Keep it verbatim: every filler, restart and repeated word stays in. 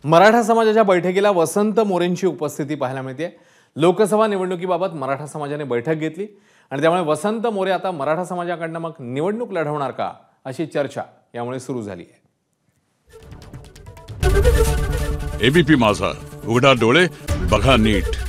मराठा समाजाच्या बैठकीला वसंत मोरेंची उपस्थिती पाहायला मिळते। लोकसभा निवडणुकीबाबत मराठा समाजाने बैठक घेतली आणि त्यामुळे वसंत मोरे आता मराठा समाजाकडून मग निवडणूक लढवणार का अशी चर्चा यामुळे सुरू झाली आहे। एबीपी माझा, उघडा डोळे बघा नीट।